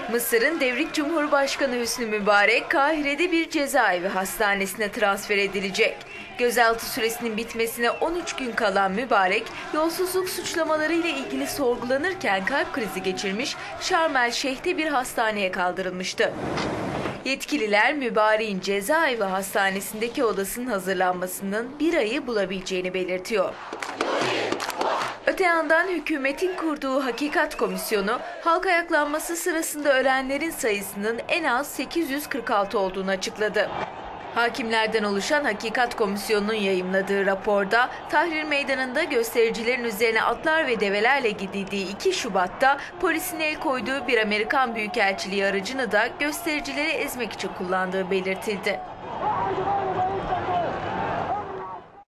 Mısır'ın devrik Cumhurbaşkanı Hüsnü Mübarek, Kahire'de bir cezaevi hastanesine transfer edilecek. Gözaltı süresinin bitmesine 13 gün kalan Mübarek, yolsuzluk suçlamalarıyla ilgili sorgulanırken kalp krizi geçirmiş, Şarm El Şeyh'te bir hastaneye kaldırılmıştı. Yetkililer Mübarek'in cezaevi hastanesindeki odasının hazırlanmasının bir ayı bulabileceğini belirtiyor. Öte yandan hükümetin kurduğu Hakikat Komisyonu, halk ayaklanması sırasında ölenlerin sayısının en az 846 olduğunu açıkladı. Hakimlerden oluşan Hakikat Komisyonu'nun yayımladığı raporda, Tahrir Meydanı'nda göstericilerin üzerine atlar ve develerle gidildiği 2 Şubat'ta polisin el koyduğu bir Amerikan Büyükelçiliği aracını da göstericileri ezmek için kullandığı belirtildi.